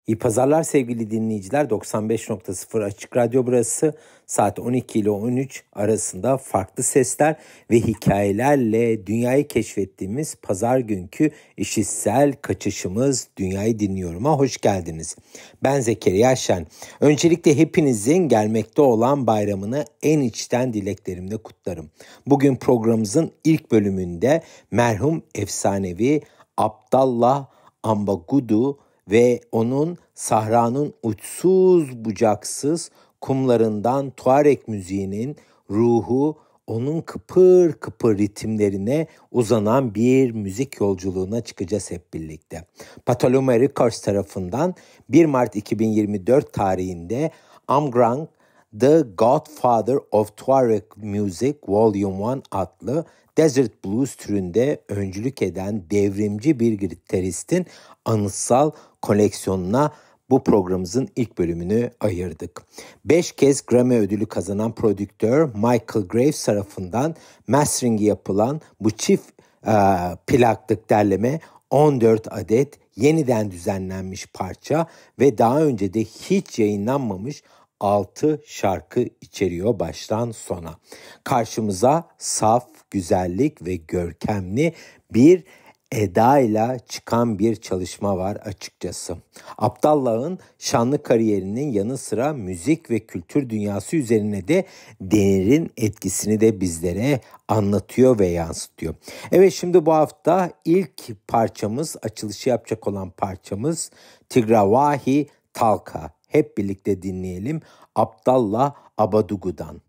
İyi pazarlar sevgili dinleyiciler. 95.0 Açık Radyo burası. Saat 12 ile 13 arasında farklı sesler ve hikayelerle dünyayı keşfettiğimiz pazar günkü işitsel kaçışımız Dünyayı Dinliyorum'a hoş geldiniz. Ben Zekeriya Şen. Öncelikle hepinizin gelmekte olan bayramını en içten dileklerimle kutlarım. Bugün programımızın ilk bölümünde merhum efsanevi Abdallah Ambagudu ve onun Sahranın uçsuz bucaksız kumlarından Tuareg müziğinin ruhu onun kıpır kıpır ritimlerine uzanan bir müzik yolculuğuna çıkacağız hep birlikte. Patolome Records tarafından 1 Mart 2024 tarihinde Amgrang The Godfather of Tuareg Music Volume 1 adlı Desert Blues türünde öncülük eden devrimci bir gitaristin anıtsal koleksiyonuna bu programımızın ilk bölümünü ayırdık. 5 kez Grammy ödülü kazanan prodüktör Michael Graves tarafından masteringi yapılan bu çift plaklık derleme 14 adet yeniden düzenlenmiş parça ve daha önce de hiç yayınlanmamış 6 şarkı içeriyor baştan sona. Karşımıza saf, güzellik ve görkemli bir edayla çıkan bir çalışma var açıkçası. Abdallah'ın şanlı kariyerinin yanı sıra müzik ve kültür dünyası üzerine de derin etkisini de bizlere anlatıyor ve yansıtıyor. Evet, şimdi bu hafta ilk parçamız, açılışı yapacak olan parçamız Tigravahi Talka. Hep birlikte dinleyelim Abdallah Abadugu'dan.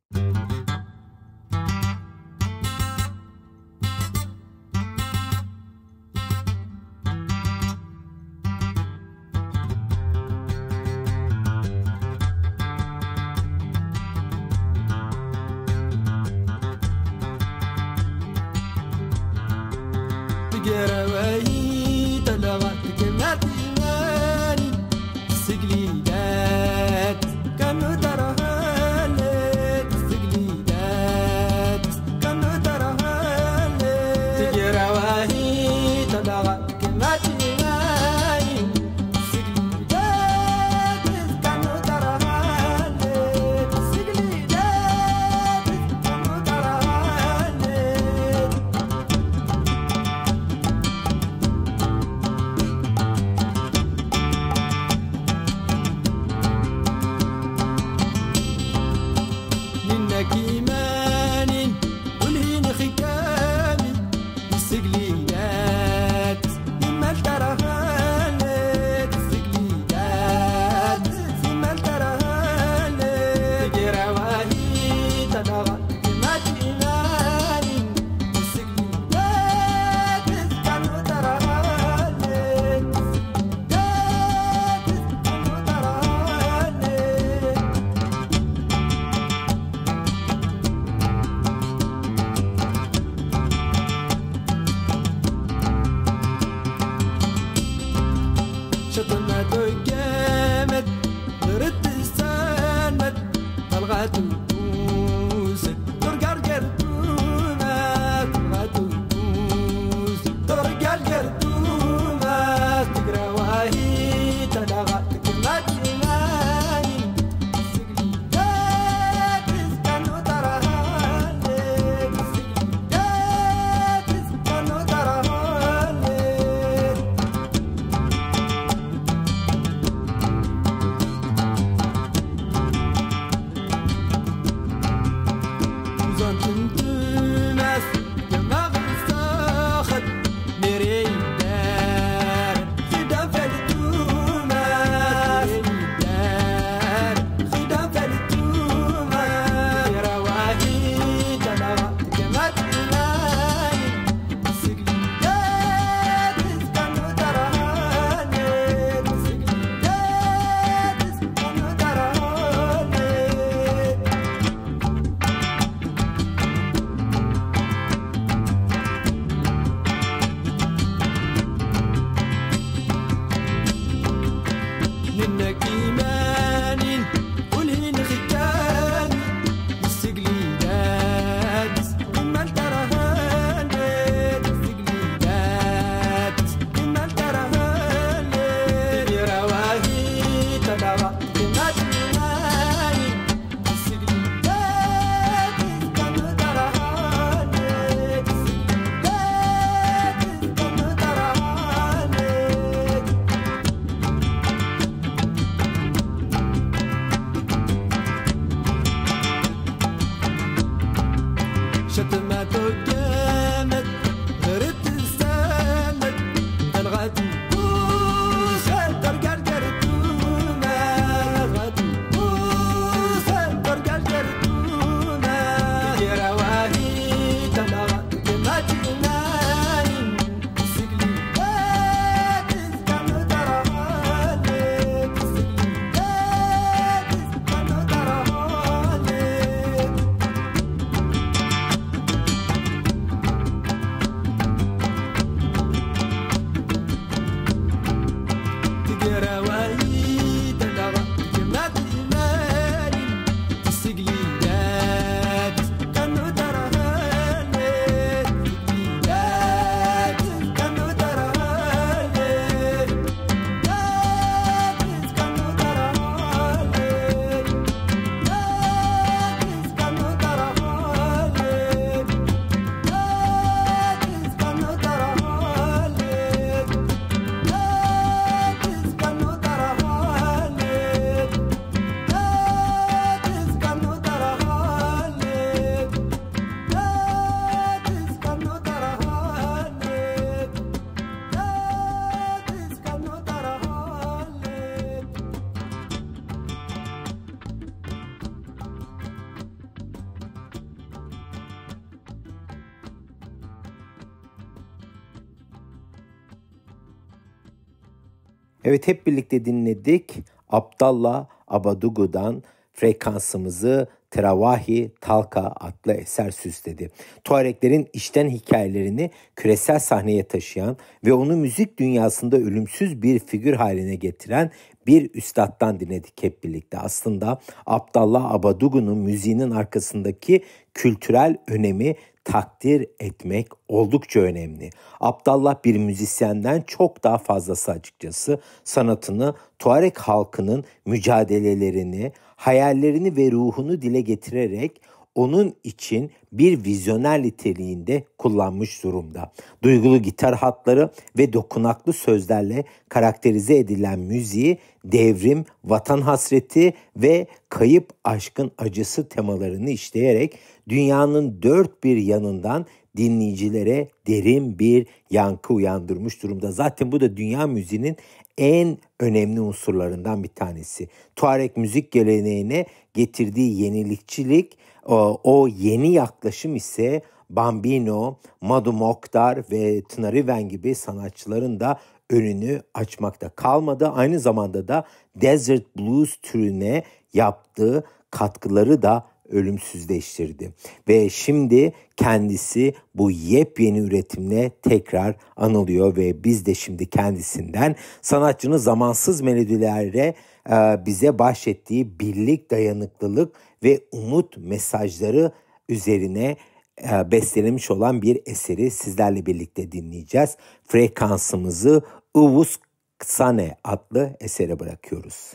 Evet, hep birlikte dinledik. Abdallah Abadugu'dan frekansımızı Teravahi Talka adlı eser süsledi. Tuareklerin içten hikayelerini küresel sahneye taşıyan ve onu müzik dünyasında ölümsüz bir figür haline getiren bir üstattan dinledik hep birlikte. Aslında Abdallah Abadugu'nun müziğinin arkasındaki kültürel önemi takdir etmek oldukça önemli. Abdallah bir müzisyenden çok daha fazlası açıkçası. Sanatını Tuareg halkının mücadelelerini, hayallerini ve ruhunu dile getirerek onun için bir vizyoner niteliğinde kullanmış durumda. Duygulu gitar hatları ve dokunaklı sözlerle karakterize edilen müziği devrim, vatan hasreti ve kayıp aşkın acısı temalarını işleyerek dünyanın dört bir yanından dinleyicilere derin bir yankı uyandırmış durumda. Zaten bu da dünya müziğinin en önemli unsurlarından bir tanesi. Tuareg müzik geleneğine getirdiği yenilikçilik, o yeni yaklaşım ise Bambino, Madu Mokhtar ve Tınariven gibi sanatçıların da önünü açmakta kalmadı. Aynı zamanda da Desert Blues türüne yaptığı katkıları da ölümsüzleştirdi. Ve şimdi kendisi bu yepyeni üretimle tekrar anılıyor ve biz de şimdi kendisinden sanatçının zamansız melodilerle bize bahşettiği birlik, dayanıklılık ve umut mesajları üzerine bestelemiş olan bir eseri sizlerle birlikte dinleyeceğiz. Frekansımızı Uvus Ksane adlı esere bırakıyoruz.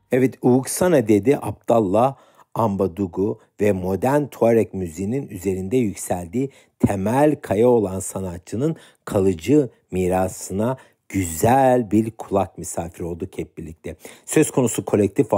Evet, Uuksana dedi Abdallah Ambadugu ve modern Tuareg müziğinin üzerinde yükseldiği temel kaya olan sanatçının kalıcı mirasına güzel bir kulak misafiri olduk hep birlikte. Söz konusu kolektif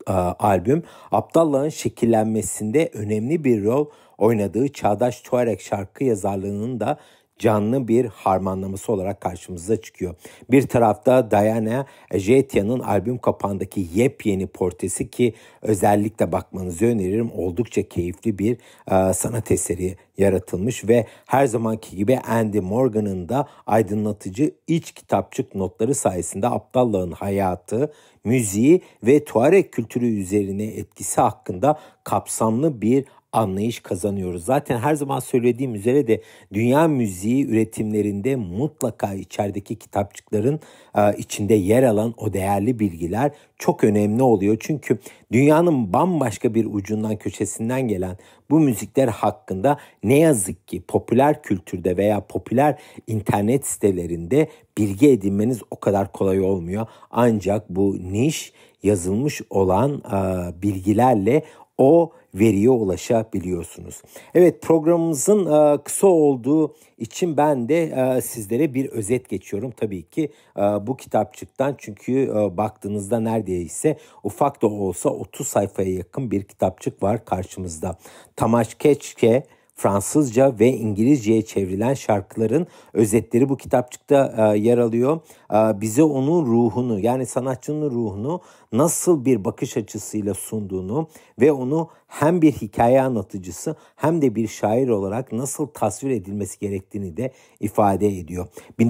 albüm Abdallah'ın şekillenmesinde önemli bir rol oynadığı çağdaş Tuareg şarkı yazarlığının da canlı bir harmanlaması olarak karşımıza çıkıyor. Bir tarafta Diana Ejetia'nın albüm kapağındaki yepyeni portresi ki özellikle bakmanızı öneririm. Oldukça keyifli bir sanat eseri yaratılmış ve her zamanki gibi Andy Morgan'ın da aydınlatıcı iç kitapçık notları sayesinde Abdallah'ın hayatı, müziği ve Tuareg kültürü üzerine etkisi hakkında kapsamlı bir anlayış kazanıyoruz. Zaten her zaman söylediğim üzere de dünya müziği üretimlerinde mutlaka içerideki kitapçıkların içinde yer alan o değerli bilgiler çok önemli oluyor. Çünkü dünyanın bambaşka bir ucundan köşesinden gelen bu müzikler hakkında ne yazık ki popüler kültürde veya popüler internet sitelerinde bilgi edinmeniz o kadar kolay olmuyor. Ancak bu niş yazılmış olan bilgilerle o veriye ulaşabiliyorsunuz. Evet, programımızın kısa olduğu için ben de sizlere bir özet geçiyorum. Tabii ki bu kitapçıktan, çünkü baktığınızda neredeyse ufak da olsa 30 sayfaya yakın bir kitapçık var karşımızda. Tamaş Keçke Fransızca ve İngilizceye çevrilen şarkıların özetleri bu kitapçıkta yer alıyor. Bize onun ruhunu, yani sanatçının ruhunu nasıl bir bakış açısıyla sunduğunu ve onu hem bir hikaye anlatıcısı hem de bir şair olarak nasıl tasvir edilmesi gerektiğini de ifade ediyor.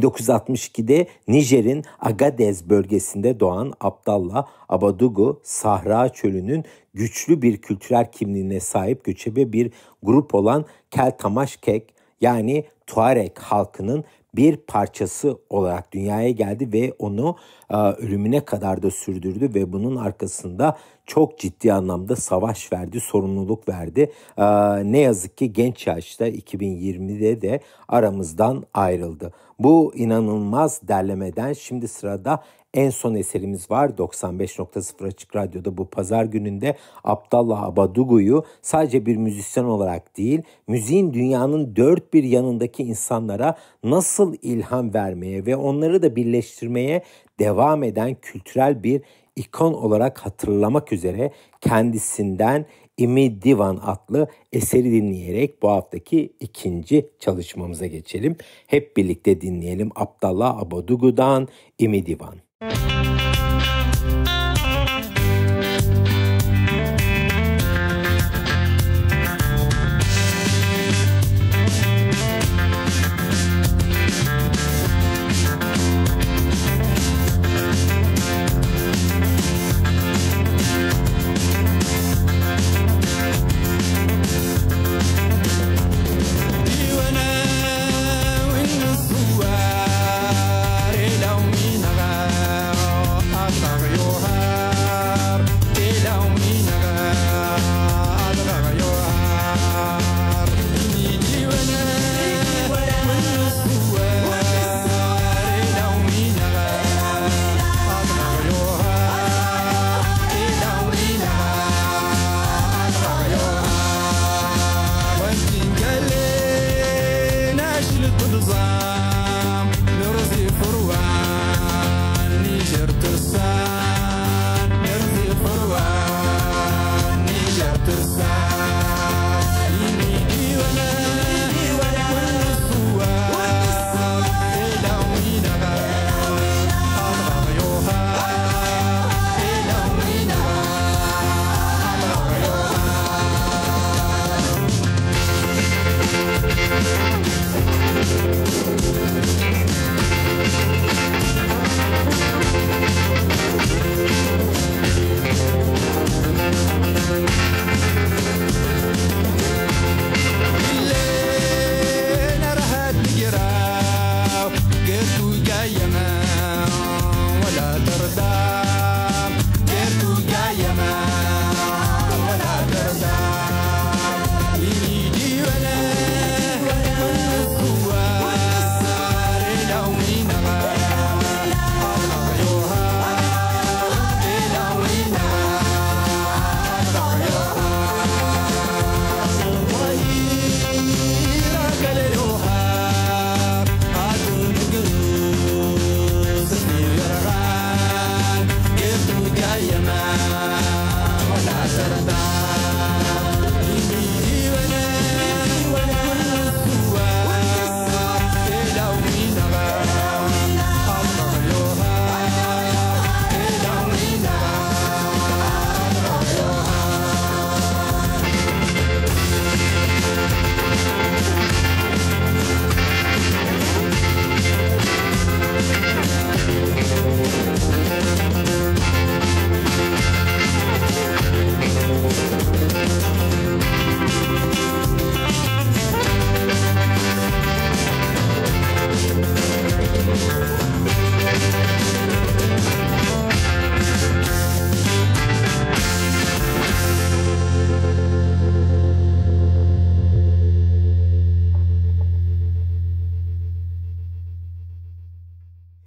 1962'de Nijer'in Agadez bölgesinde doğan Abdallah Abadugu, Sahra Çölü'nün güçlü bir kültürel kimliğine sahip göçebe bir grup olan Keltamaşkek, yani Tuareg halkının bir parçası olarak dünyaya geldi ve onu ölümüne kadar da sürdürdü ve bunun arkasında çok ciddi anlamda savaş verdi, sorumluluk verdi. Ne yazık ki genç yaşta 2020'de de aramızdan ayrıldı. Bu inanılmaz derlemeden şimdi sırada en son eserimiz var. 95.0 Açık Radyo'da bu pazar gününde Abdallah Abadugu'yu sadece bir müzisyen olarak değil, müziğin dünyanın dört bir yanındaki insanlara nasıl ilham vermeye ve onları da birleştirmeye devam eden kültürel bir ikon olarak hatırlamak üzere kendisinden İmi Divan adlı eseri dinleyerek bu haftaki ikinci çalışmamıza geçelim. Hep birlikte dinleyelim Abdallah Abadugu'dan İmi Divan. Naga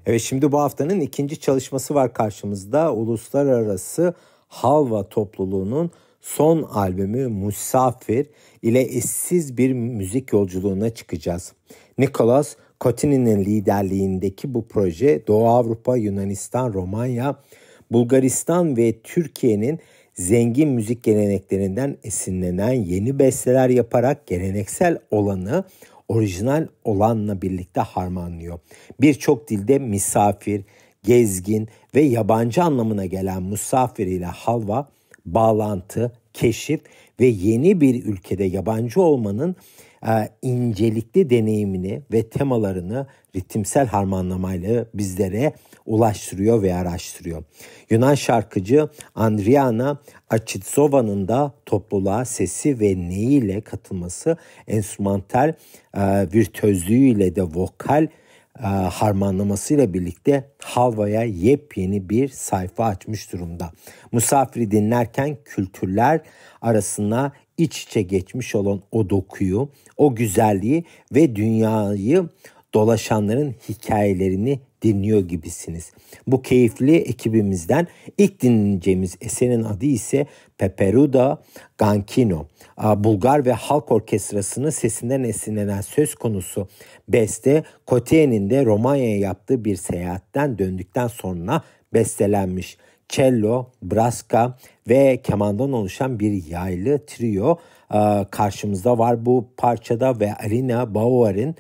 Evet, şimdi bu haftanın ikinci çalışması var karşımızda. Uluslararası Halva topluluğunun son albümü Musafir ile eşsiz bir müzik yolculuğuna çıkacağız. Nicolas Cotini'nin liderliğindeki bu proje Doğu Avrupa, Yunanistan, Romanya, Bulgaristan ve Türkiye'nin zengin müzik geleneklerinden esinlenen yeni besteler yaparak geleneksel olanı orijinal olanla birlikte harmanlıyor. Birçok dilde misafir, gezgin ve yabancı anlamına gelen musafir ile halva, bağlantı, keşif ve yeni bir ülkede yabancı olmanın incelikli deneyimini ve temalarını ritimsel harmanlamayla bizlere ulaştırıyor ve araştırıyor. Yunan şarkıcı Andriana Achitsova'nın da topluluğa sesi ve neyiyle katılması, enstrümantal virtüözlüğüyle de vokal harmanlamasıyla birlikte halvaya yepyeni bir sayfa açmış durumda. Musafiri dinlerken kültürler arasında iç içe geçmiş olan o dokuyu, o güzelliği ve dünyayı dolaşanların hikayelerini dinliyor gibisiniz. Bu keyifli ekibimizden ilk dinleyeceğimiz eserin adı ise Peperuda Gankino. Bulgar ve halk orkestrasının sesinden esinlenen söz konusu beste, Cotien'in de Romanya'ya yaptığı bir seyahatten döndükten sonra bestelenmiş. Cello, braska ve kemandan oluşan bir yaylı trio karşımızda var bu parçada ve Alina Bauer'in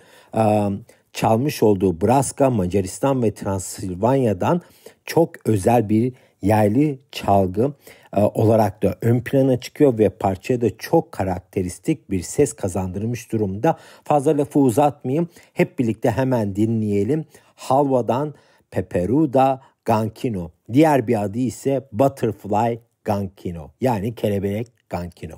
çalmış olduğu braska Macaristan ve Transilvanya'dan çok özel bir yaylı çalgı olarak da ön plana çıkıyor ve parçaya da çok karakteristik bir ses kazandırmış durumda. Fazla lafı uzatmayayım. Hep birlikte hemen dinleyelim. Halva'dan Peperuda Gankino. Diğer bir adı ise Butterfly Gankino. Yani kelebek Gankino.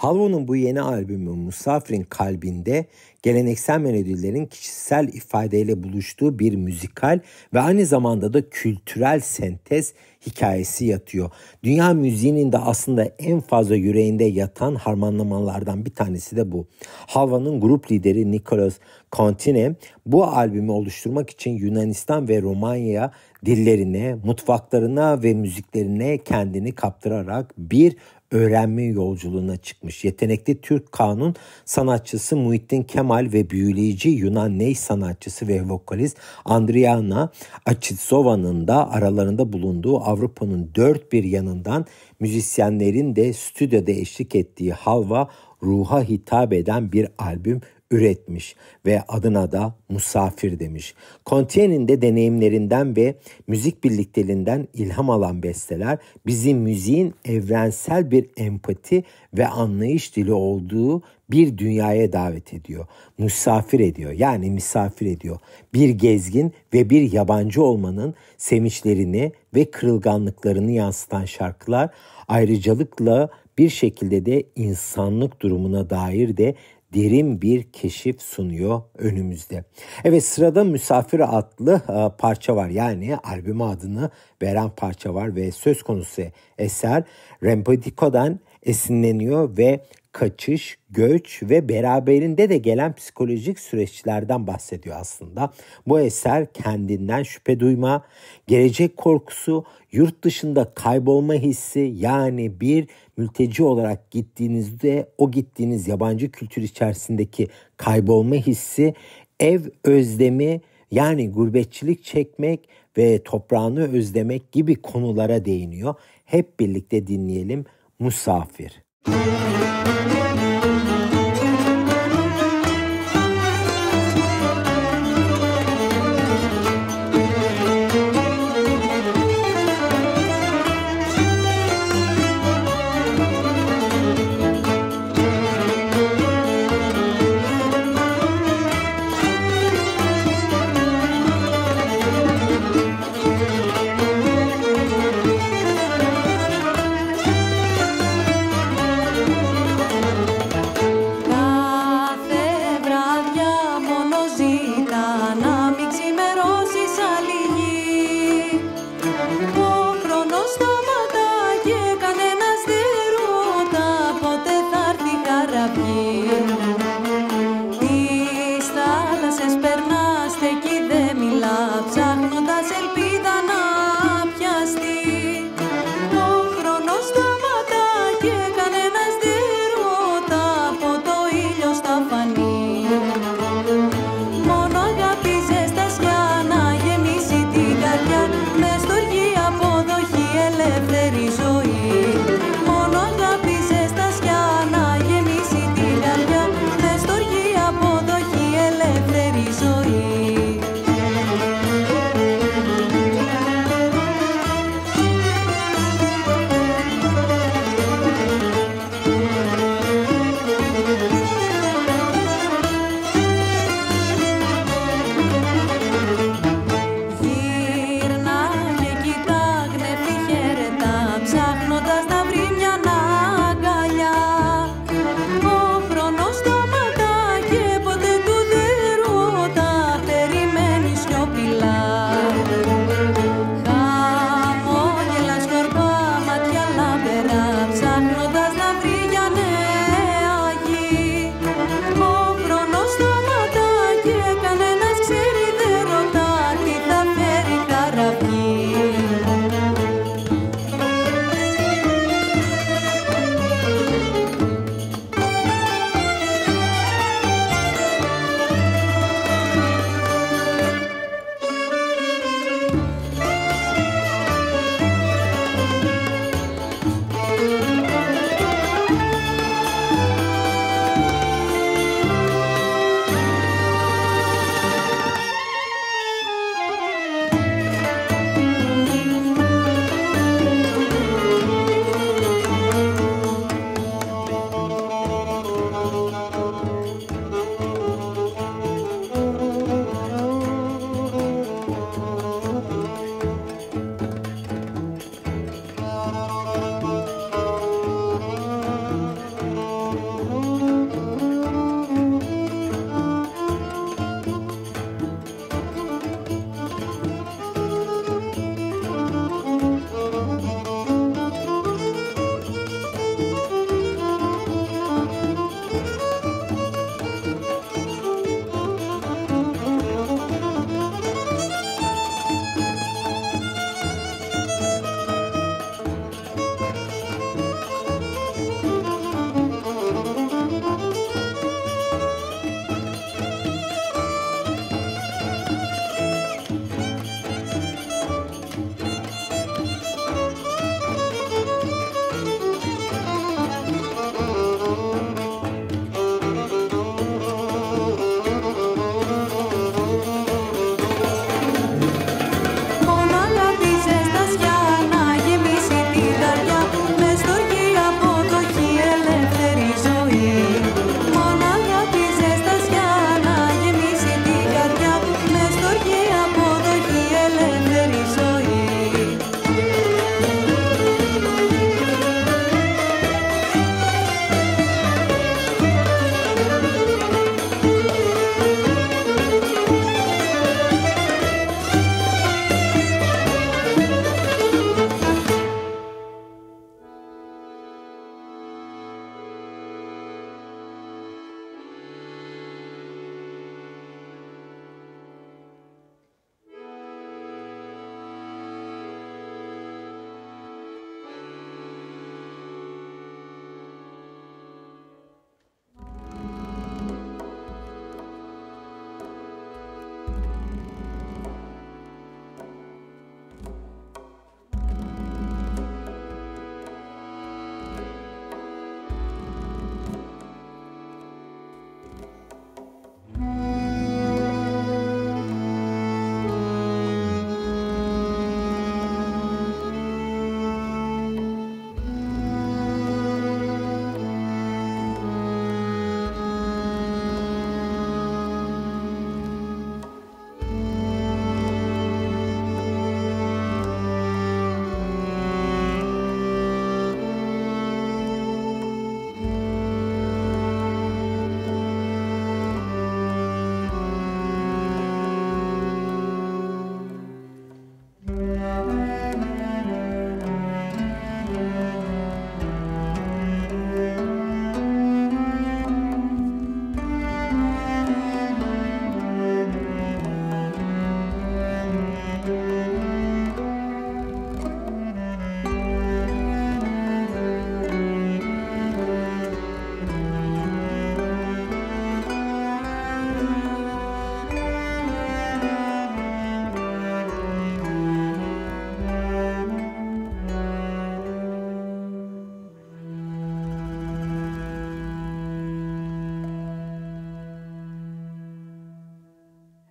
Halvo'nun bu yeni albümü Musafir'in kalbinde geleneksel melodilerin kişisel ifadeyle buluştuğu bir müzikal ve aynı zamanda da kültürel sentez hikayesi yatıyor. Dünya müziğinin de aslında en fazla yüreğinde yatan harmanlamalardan bir tanesi de bu. Halvo'nun grup lideri Nicolas Contine bu albümü oluşturmak için Yunanistan ve Romanya dillerine, mutfaklarına ve müziklerine kendini kaptırarak bir öğrenme yolculuğuna çıkmış. Yetenekli Türk kanun sanatçısı Muhittin Kemal ve büyüleyici Yunan ney sanatçısı ve vokalist Andriana Achitsova'nın da aralarında bulunduğu Avrupa'nın dört bir yanından müzisyenlerin de stüdyoda eşlik ettiği Halvo, ruha hitap eden bir albüm üretmiş ve adına da Musafir demiş. Contine'nin de deneyimlerinden ve müzik birlikteliğinden ilham alan besteler bizi müziğin evrensel bir empati ve anlayış dili olduğu bir dünyaya davet ediyor. Misafir ediyor, yani misafir ediyor. Bir gezgin ve bir yabancı olmanın sevinçlerini ve kırılganlıklarını yansıtan şarkılar ayrıcalıkla bir şekilde de insanlık durumuna dair de derin bir keşif sunuyor önümüzde. Evet, sırada Musafir adlı parça var. Yani albüme adını veren parça var ve söz konusu eser Rempatico'dan esinleniyor ve kaçış, göç ve beraberinde de gelen psikolojik süreçlerden bahsediyor aslında. Bu eser kendinden şüphe duyma, gelecek korkusu, yurt dışında kaybolma hissi, yani bir mülteci olarak gittiğinizde o gittiğiniz yabancı kültür içerisindeki kaybolma hissi, ev özlemi, yani gurbetçilik çekmek ve toprağını özlemek gibi konulara değiniyor. Hep birlikte dinleyelim Musafir.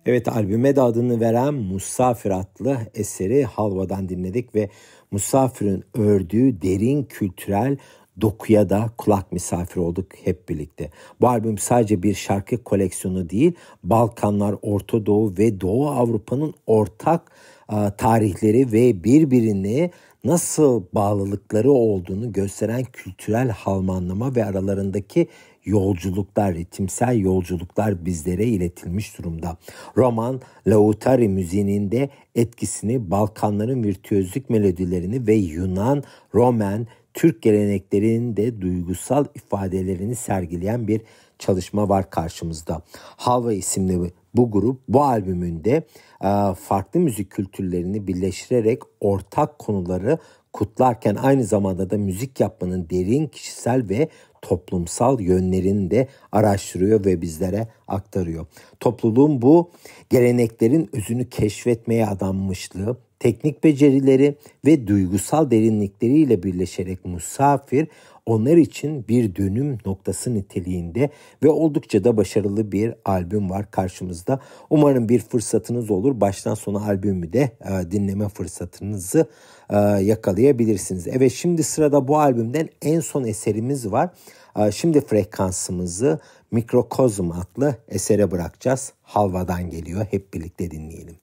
Evet, albüme de adını veren Musafir adlı eseri Halva'dan dinledik ve Musafir'in ördüğü derin kültürel dokuya da kulak misafir olduk hep birlikte. Bu albüm sadece bir şarkı koleksiyonu değil, Balkanlar, Orta Doğu ve Doğu Avrupa'nın ortak tarihleri ve birbirine nasıl bağlılıkları olduğunu gösteren kültürel harmanlama ve aralarındaki yolculuklar, ritimsel yolculuklar bizlere iletilmiş durumda. Roman Lautari müziğinin de etkisini Balkanların virtüözlük melodilerini ve Yunan, Roman, Türk geleneklerinin de duygusal ifadelerini sergileyen bir çalışma var karşımızda. Halva isimli bu grup bu albümünde farklı müzik kültürlerini birleştirerek ortak konuları kutlarken aynı zamanda da müzik yapmanın derin kişisel ve toplumsal yönlerini de araştırıyor ve bizlere aktarıyor. Topluluğun bu geleneklerin özünü keşfetmeye adanmışlığı, teknik becerileri ve duygusal derinlikleriyle birleşerek Musafir onlar için bir dönüm noktası niteliğinde ve oldukça da başarılı bir albüm var karşımızda. Umarım bir fırsatınız olur. Baştan sona albümü de dinleme fırsatınızı yakalayabilirsiniz. Evet, şimdi sırada bu albümden en son eserimiz var. Şimdi frekansımızı Mikrokozm adlı esere bırakacağız. Halva'dan geliyor. Hep birlikte dinleyelim.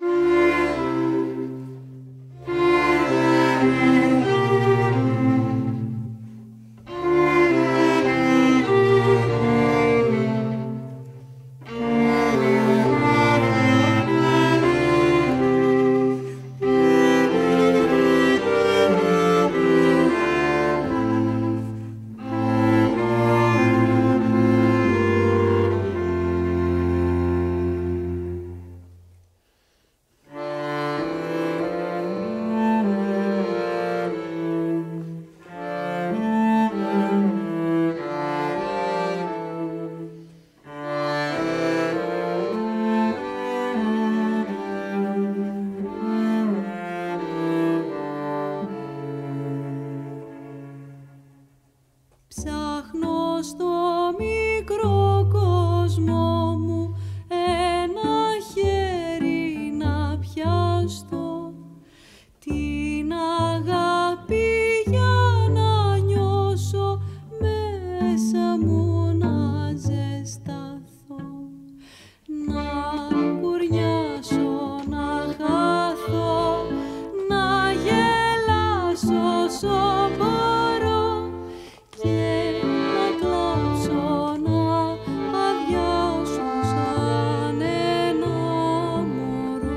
Ψάχνω στο μικρό κόσμο μου ένα χέρι να πιαστώ, την αγάπη για να νιώσω, μέσα μου να ζεσταθώ, να κουρνιάσω, να χαθώ, να γελάσω όσο μπορώ και να κλάψω, να αδειάσω σαν ένα μωρό.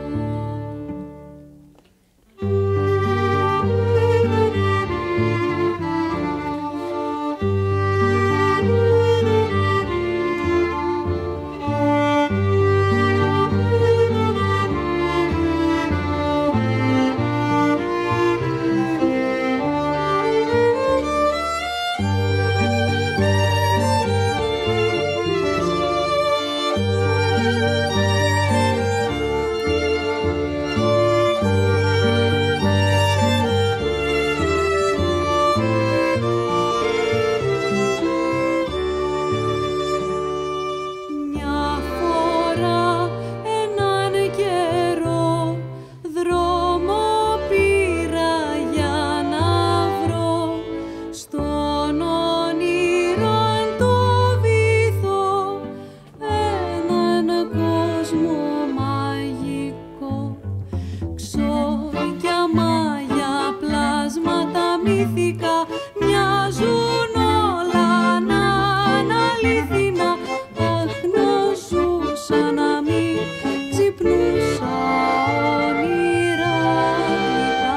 Μια φορά έναν καιρό δρόμο πήρα για να βρω στον όνειρο εν το βυθό έναν κόσμο μαγικό, ξόρκια, μάγια, πλάσματα μυθικά, μοιάζουν όλα να είναι αληθινά. Αχ, να ζούσα, να μην ξυπνούσα όνειρα γλυκά.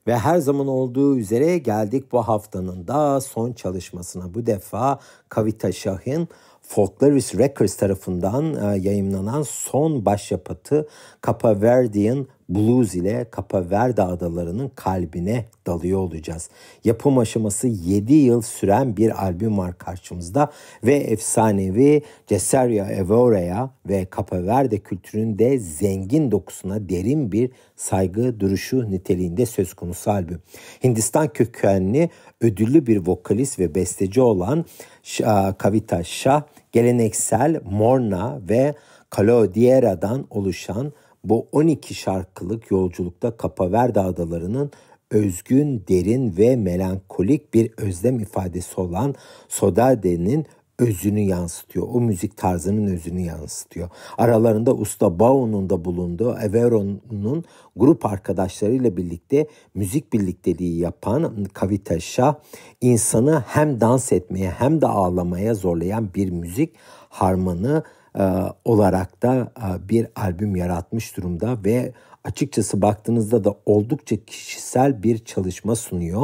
Ve her zaman olduğu üzere geldik bu haftanın da son çalışmasına. Bu defa Kavita Shah'ın Folklorist Records tarafından yayımlanan son başyapıtı Cape Verdean Blues ile Cape Verde adalarının kalbine dalıyor olacağız. Yapım aşaması 7 yıl süren bir albüm var karşımızda ve efsanevi Cesaria Evore'ya ve Cape Verde kültüründe zengin dokusuna derin bir saygı duruşu niteliğinde söz konusu albüm. Hindistan kökenli ödüllü bir vokalist ve besteci olan Kavita Shah, geleneksel Morna ve Kalodiera'dan oluşan bu 12 şarkılık yolculukta Cape Verde adalarının özgün, derin ve melankolik bir özlem ifadesi olan Sodade'nin özünü yansıtıyor. O müzik tarzının özünü yansıtıyor. Aralarında Usta Bao'nun da bulunduğu Avero'nun grup arkadaşlarıyla birlikte müzik birlikteliği yapan Kavita Shah, insanı hem dans etmeye hem de ağlamaya zorlayan bir müzik harmanı olarak da bir albüm yaratmış durumda ve açıkçası baktığınızda da oldukça kişisel bir çalışma sunuyor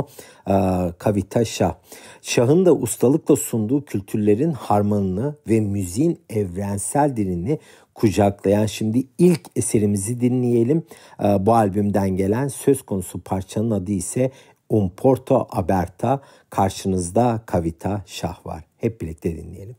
Kavita Shah. Shah'ın da ustalıkla sunduğu kültürlerin harmanını ve müziğin evrensel dilini kucaklayan şimdi ilk eserimizi dinleyelim. Bu albümden gelen söz konusu parçanın adı ise Un Porto Aberta. Karşınızda Kavita Shah var. Hep birlikte dinleyelim.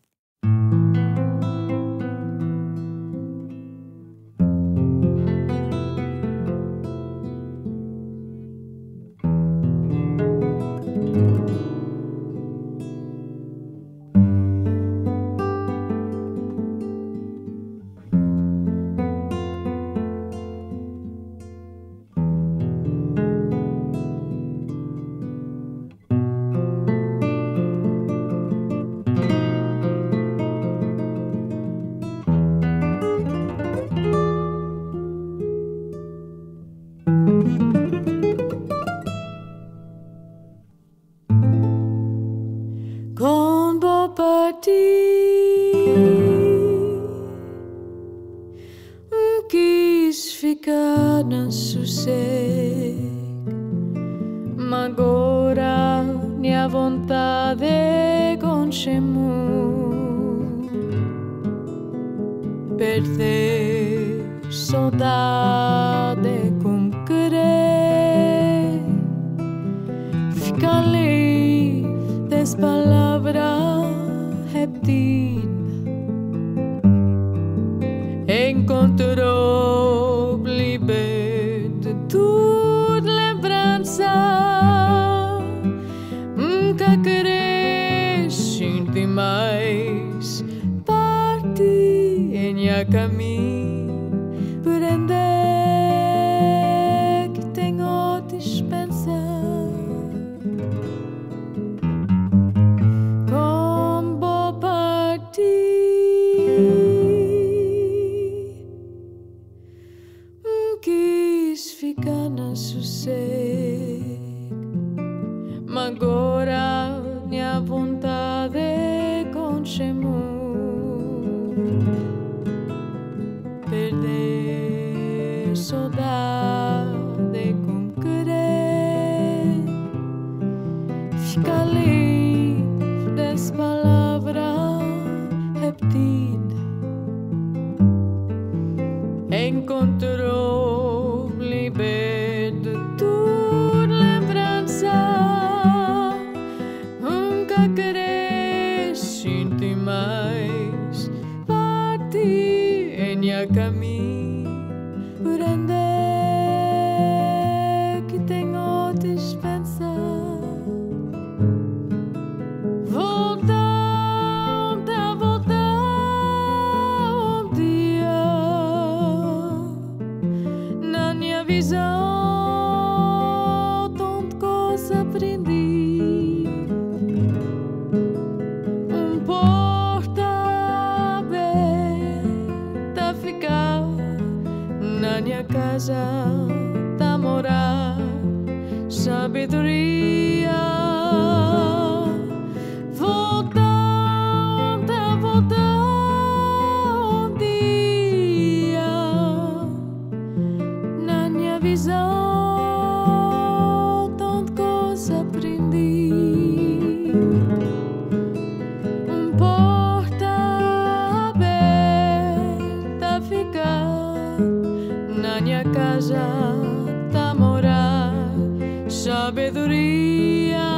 visão na minha casa tá morar sabedoria.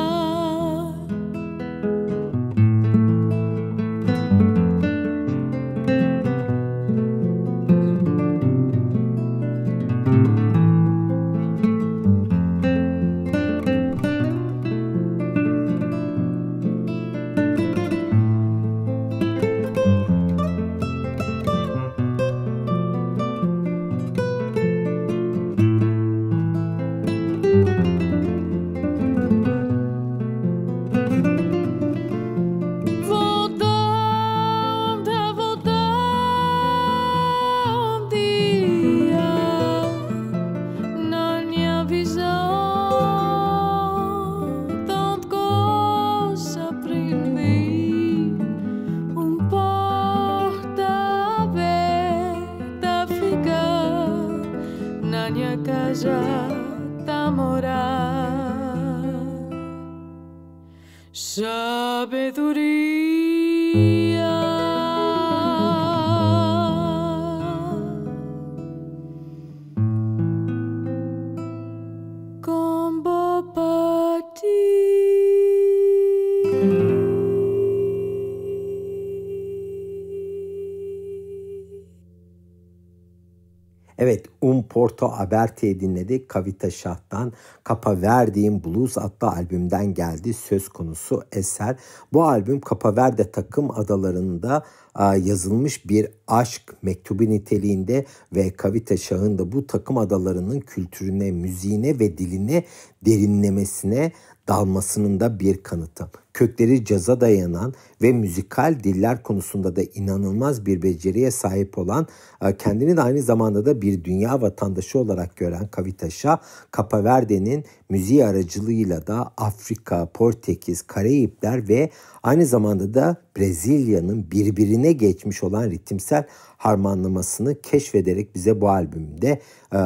Evet, Un Porto Aberti'yi dinledik. Kavita Şah'tan Capoverdin Blues adlı albümden geldi söz konusu eser. Bu albüm Capoverde takım adalarında yazılmış bir aşk mektubu niteliğinde ve Kavita Şah'ın da bu takım adalarının kültürüne, müziğine ve diline derinlemesine dalmasının da bir kanıtı. Kökleri caza dayanan ve müzikal diller konusunda da inanılmaz bir beceriye sahip olan, kendini de aynı zamanda da bir dünya vatandaşı olarak gören Kavita Şah, Capoverde'nin müziği aracılığıyla da Afrika, Portekiz, Karayipler ve aynı zamanda da Brezilya'nın birbirine geçmiş olan ritimsel harmanlamasını keşfederek bize bu albümde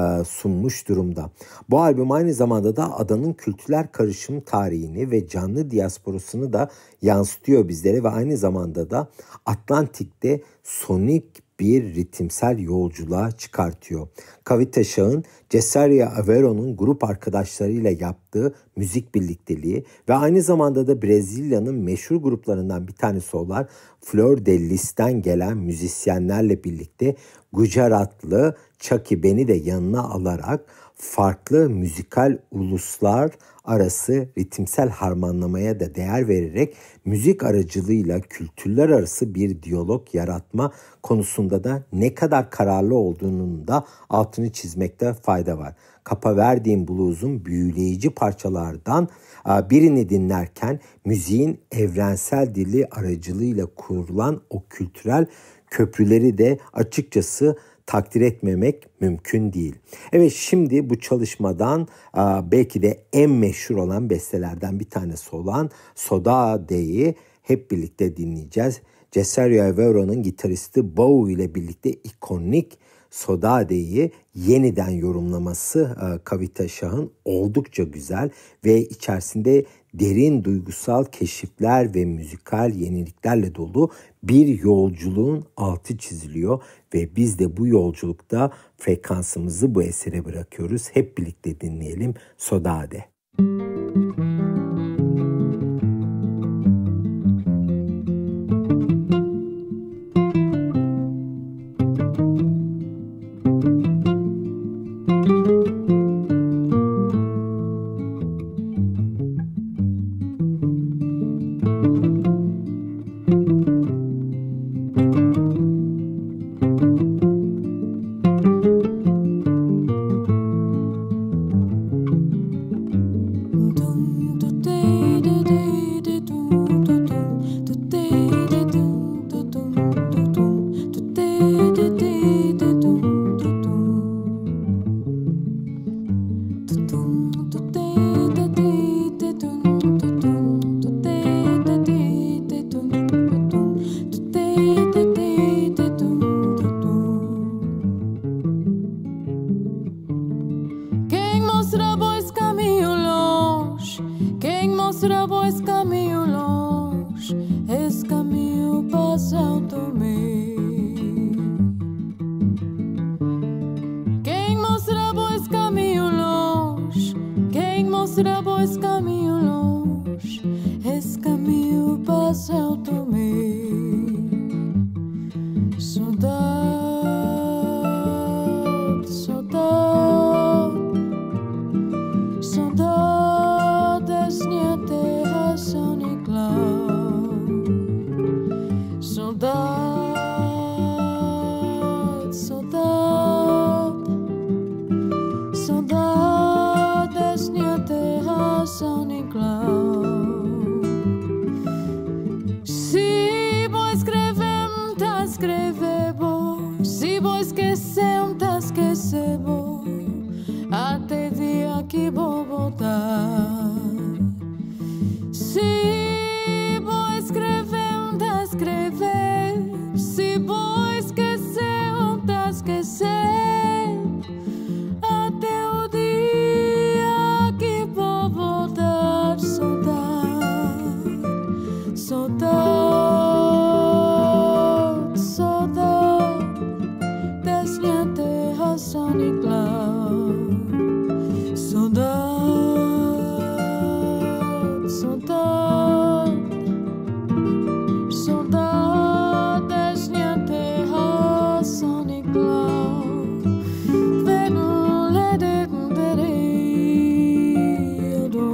sunmuş durumda. Bu albüm aynı zamanda da adanın kültürel karışım tarihini ve canlı diasporasını da yansıtıyor bizlere ve aynı zamanda da Atlantik'te sonik bir ritimsel yolculuğa çıkartıyor. Kavita Şah'ın Cesaria Avero'nun grup arkadaşlarıyla yaptığı müzik birlikteliği ve aynı zamanda da Brezilya'nın meşhur gruplarından bir tanesi olan Flor de Lis'ten gelen müzisyenlerle birlikte Gujaratlı Chaki Ben'i de yanına alarak farklı müzikal uluslar arası ritimsel harmanlamaya da değer vererek müzik aracılığıyla kültürler arası bir diyalog yaratma konusunda da ne kadar kararlı olduğunun da altını çizmekte fayda var. Capoverdin Blues'un büyüleyici parçalardan birini dinlerken müziğin evrensel dili aracılığıyla kurulan o kültürel köprüleri de açıkçası takdir etmemek mümkün değil. Evet, şimdi bu çalışmadan belki de en meşhur olan bestelerden bir tanesi olan Saudade'yi hep birlikte dinleyeceğiz. Cesario Avero'nun gitaristi Bow ile birlikte ikonik Saudade'yi yeniden yorumlaması Kavita Şah'ın oldukça güzel ve içerisinde derin duygusal keşifler ve müzikal yeniliklerle dolu bir yolculuğun altı çiziliyor ve biz de bu yolculukta frekansımızı bu esere bırakıyoruz. Hep birlikte dinleyelim Saudade. esse caminho longe, esse caminho passa ao dormir. Saudade, saudade, saudade dessa minha terra São Nicolau. Saudade, saudade, saudade dessa minha terra São Nicolau. Se vou escrever, tá escrever bom. Se vou esquecer, tá esquecer bom. Até dia que vou voltar. Se vou escrever, tá escrever. Se vou esquecer, tá esquecer. Até o dia que vou voltar. Saudade, saudade, saudade dessa minha terra São Nicolau. Saudade, saudade, saudade dessa minha terra São Nicolau. Vendo lede período,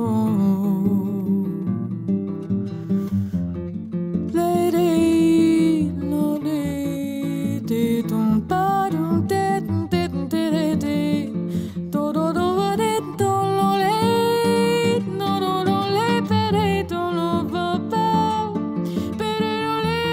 lede no lede tum parum te te te te todo do de todo le no no no le pere todo va pa pero le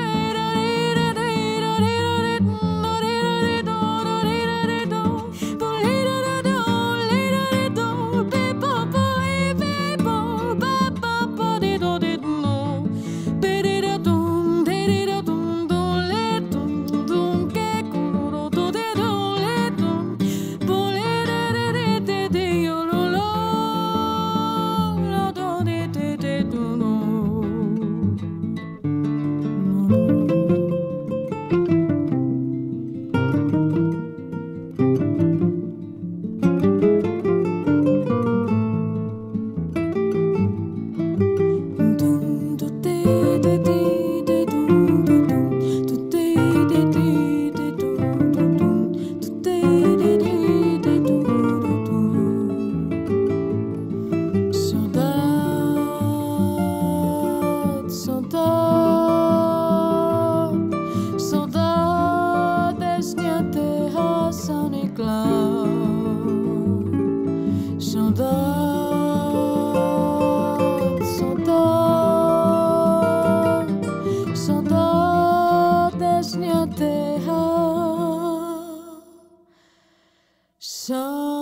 saudade dessa minha terra São Nicolau. Saudade, saudade, saudade dessa minha terra São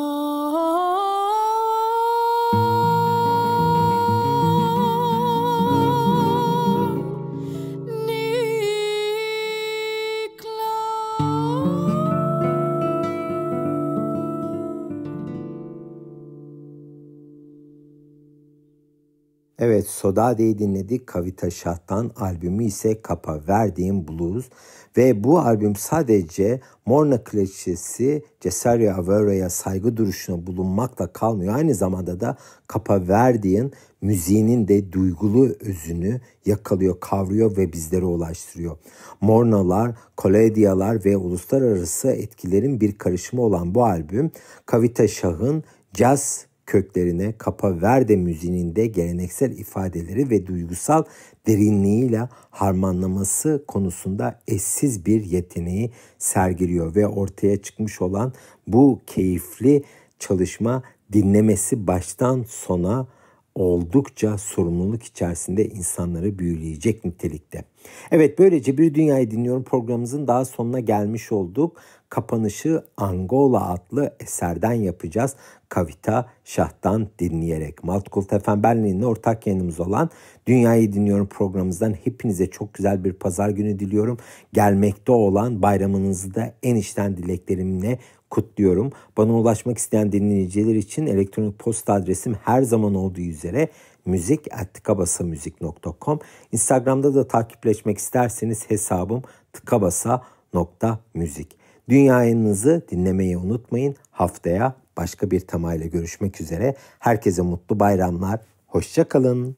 Evet, Sodade'yi dinledik. Kavita Şah'tan, albümü ise Kapa Verdiğim Blues ve bu albüm sadece Morna klişesi Cesario Avero'ya saygı duruşuna bulunmakla kalmıyor. Aynı zamanda da Kapa Verdiğin müziğinin de duygulu özünü yakalıyor, kavruyor ve bizlere ulaştırıyor. Mornalar, kolediyalar ve uluslararası etkilerin bir karışımı olan bu albüm Kavita Şah'ın caz köklerine, Kapa Verde müziğinin de geleneksel ifadeleri ve duygusal derinliğiyle harmanlaması konusunda eşsiz bir yeteneği sergiliyor ve ortaya çıkmış olan bu keyifli çalışma dinlemesi baştan sona oldukça sorumluluk içerisinde insanları büyüleyecek nitelikte. Evet, böylece Bir Dünyayı Dinliyorum programımızın daha sonuna gelmiş olduk. Kapanışı Angola adlı eserden yapacağız. Kavita Şah'tan dinleyerek. Multicult FM Berlin'le ortak yayınımız olan Dünyayı Dinliyorum programımızdan hepinize çok güzel bir pazar günü diliyorum. Gelmekte olan bayramınızı da en içten dileklerimle kutluyorum. Bana ulaşmak isteyen dinleyiciler için elektronik posta adresim her zaman olduğu üzere müzik@tıkabasamüzik.com. Instagram'da da takipleşmek isterseniz hesabım tıkabasa.müzik. Dünyayınızı dinlemeyi unutmayın. Haftaya başka bir temayla görüşmek üzere. Herkese mutlu bayramlar. Hoşça kalın.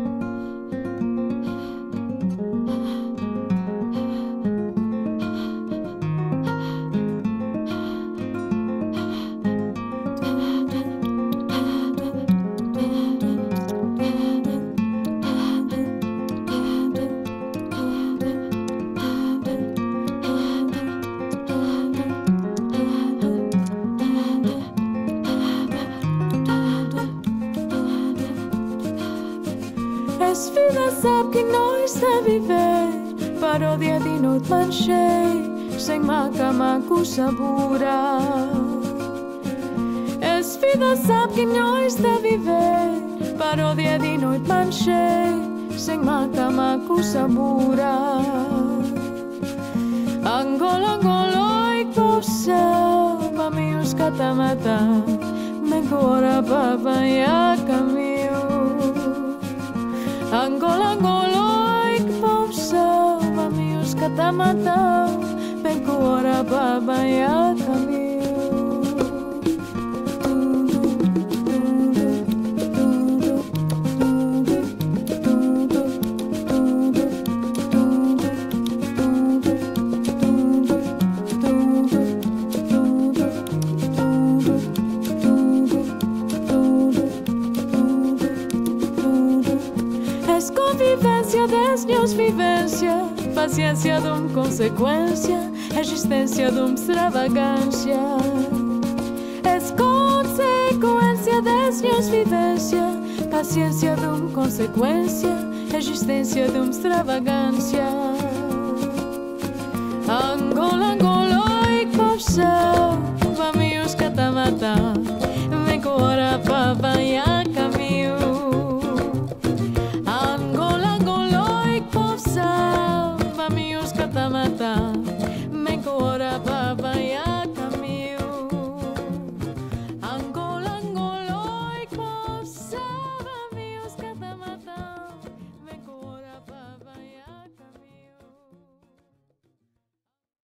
És vida, sabe que nós está a viver. Paródia de noite manchei, sem macamaco sabura. És vida, sabe que nós está a viver. Paródia de noite manchei, sem macamaco sabura. Angola, Angola, e poça, mamios catamata, mengora baba e a caminho. Angola, Angola, e que poça, mamios catamata, mengora baba e a caminho. Convivência das minhas vivência, paciência de uma consequência, existência de uma extravagância. És consequência das minhas vivência, paciência de uma consequência, existência de uma extravagância. Angola, Angola, e que